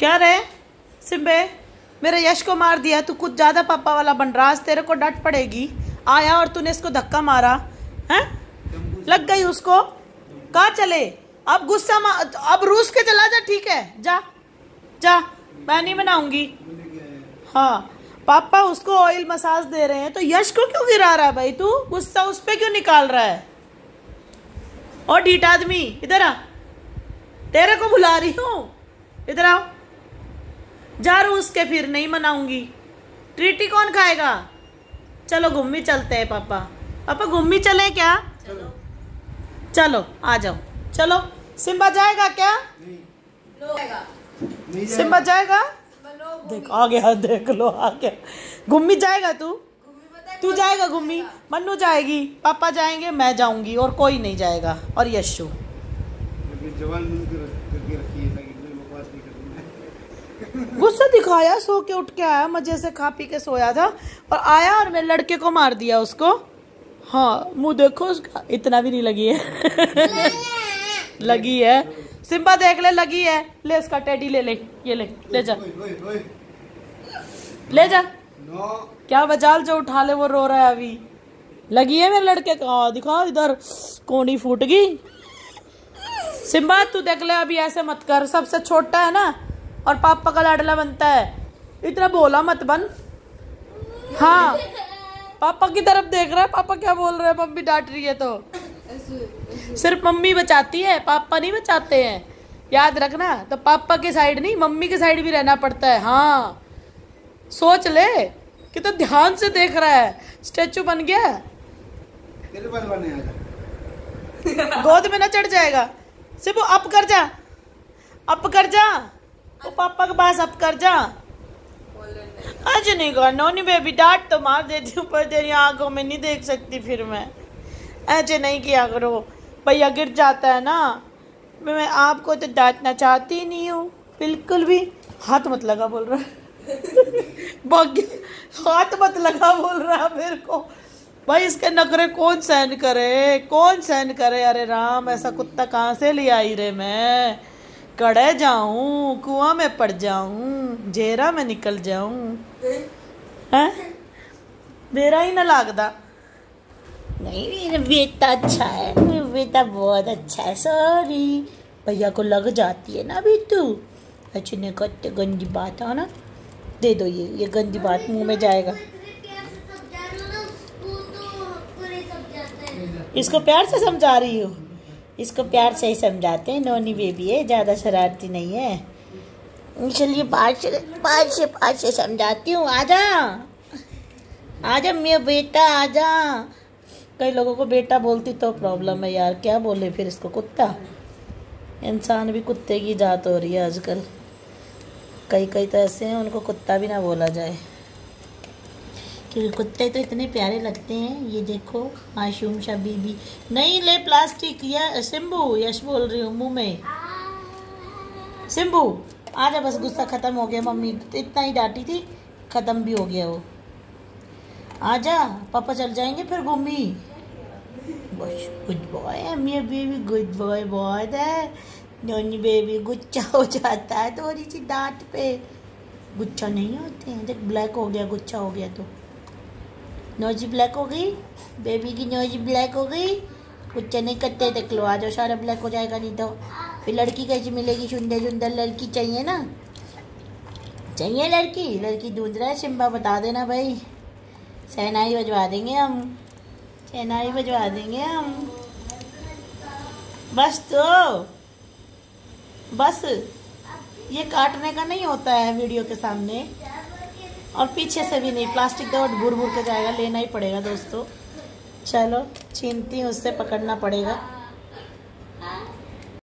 क्या रे सिम्बे, मेरे यश को मार दिया। तू कुछ ज्यादा पापा वाला बन रहा। आज तेरे को डांट पड़ेगी। आया और तूने इसको धक्का मारा है, लग गई उसको। कहाँ चले अब? गुस्सा अब रूस के चला जा। ठीक है जा जा, मैं नहीं बनाऊंगी। हाँ पापा उसको ऑयल मसाज दे रहे हैं तो यश को क्यों गिरा रहा है भाई? तू गुस्सा उस पे क्यों निकाल रहा है? और ढीठ आदमी इधर आ, तेरे को बुला रही हूँ, इधर आओ। जा रूस के, फिर नहीं मनाऊंगी। ट्रीटी कौन खाएगा? चलो घूमी चलते हैं पापा। पापा घूमी चले क्या? चलो आ जाओ। चलो सिम्बा जाएगा क्या? नहीं सिम्बा जाएगा। देख आ गया, देख लो आ गया। गुम्मी जाएगा तू? तू जाएगा गुम्मी? मन्नू जाएगी, पापा जाएंगे, मैं जाऊंगी और कोई नहीं जाएगा। और यशु गुस्सा दिखाया, सो के उठ के आया, मजे से खा पी के सोया था और आया और मेरे लड़के को मार दिया उसको। हाँ मुंह देखो उसका, इतना भी नहीं लगी है। लगी है सिम्बा, देख ले लगी है। ले इसका टेडी ले ले, ये ले जा ले जा। क्या बजाल जो उठा ले, वो रो रहा है अभी। लगी है मेरे लड़के का, दिखा इधर कोनी फूट गई। सिम्बा तू देख ले, अभी ऐसे मत कर, सबसे छोटा है ना और पापा का लाडला बनता है, इतना बोला मत बन। हाँ पापा की तरफ देख रहा है, पापा क्या बोल रहे हैं, मम्मी डांट रही है तो। सिर्फ मम्मी बचाती है, पापा नहीं बचाते हैं, याद रखना। तो पापा के साइड नहीं, मम्मी के साइड भी रहना पड़ता है। हाँ सोच ले कि तो ध्यान से देख रहा है, स्टेचू बन गया। तेरे पास बने गोद में ना चढ़ जाएगा। सिर्फ अप कर जा, अप कर जा, वो पापा के पास अप कर जा। आज नहीं कर नोनी बेबी, डांट तो मार देती हूँ पर तेरी आंखों में नहीं देख सकती फिर मैं। ऐसे नहीं किया करो, भैया गिर जाता है ना। मैं आपको तो डांटना चाहती नहीं हूँ बिल्कुल भी। हाथ मत लगा बोल रहा है। हाथ मत लगा बोल रहा है मेरे को। भाई इसके नखरे कौन सहन करे, कौन सहन करे? अरे राम, ऐसा कुत्ता कहाँ से ले आई रे मैं? कड़े जाऊं, कुआं में पड़ जाऊं, जेरा में निकल जाऊं, हैं? मेरा ही ना लागदा। नहीं मेरा बेटा अच्छा है, मेरा बेटा बहुत अच्छा है। सॉरी भैया को लग जाती है ना अभी तू। अच्छी नहीं करते, गंदी बात है ना। दे दो ये गंदी बात मुंह में जाएगा। इसको प्यार से समझा रही हो, इसको प्यार से ही समझाते हैं। नोनी बेबी है, ज़्यादा शरारती नहीं है। चलिए पाँच से समझाती हूँ। आजा आजा मेरा बेटा आजा। कई लोगों को बेटा बोलती तो प्रॉब्लम है यार, क्या बोले फिर इसको कुत्ता। इंसान भी कुत्ते की जात हो रही है आजकल। कई तो ऐसे हैं उनको कुत्ता भी ना बोला जाए, क्योंकि कुत्ते तो इतने प्यारे लगते हैं। ये देखो मासूम सा बीबी। नहीं ले प्लास्टिक। या सिम्बू, यश बोल रही हूँ मुंह में। सिम्बू आजा, बस गुस्सा खत्म हो गया। मम्मी इतना ही डांटी थी, खत्म भी हो गया वो। आजा पापा चल जाएंगे फिर घूमी। गुड बॉय है मेरा बेबी, गुड बॉय बहुत है। नोनी बेबी गुच्छा हो जाता है थोड़ी सी डांट पे। गुच्छा नहीं होते हैं, देख ब्लैक हो गया, गुच्छा हो गया तो। नोजी ब्लैक हो गई, बेबी की नोजी ब्लैक हो गई। गुच्छा नहीं करते देख लो, आ जाओ, सारा ब्लैक हो जाएगा नहीं तो फिर लड़की कैसी मिलेगी? सुंदर सुंदर लड़की चाहिए ना, चाहिए लड़की। लड़की ढूंढ रहा है सिम्बा, बता देना भाई, शहनाई बजवा देंगे हम, शहनाई बजवा देंगे हम। बस तो बस, ये काटने का नहीं होता है वीडियो के सामने, और पीछे से भी नहीं। प्लास्टिक दो बुर बुर के जाएगा, लेना ही पड़ेगा दोस्तों। चलो छीनती हूँ, उससे पकड़ना पड़ेगा।